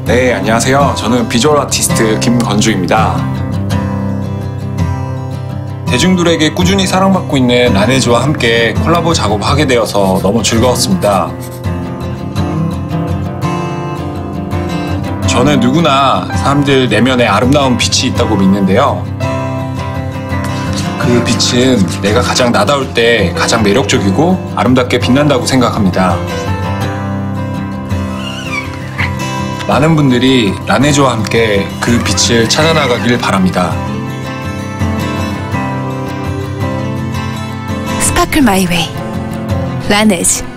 네, 안녕하세요. 저는 비주얼 아티스트 김건주입니다. 대중들에게 꾸준히 사랑받고 있는 라네즈와 함께 콜라보 작업하게 되어서 너무 즐거웠습니다. 저는 누구나 사람들 내면에 아름다운 빛이 있다고 믿는데요. 그 빛은 내가 가장 나다울 때 가장 매력적이고 아름답게 빛난다고 생각합니다. 많은 분들이 라네즈와 함께 그 빛을 찾아나가길 바랍니다. Sparkle My Way, 라네즈.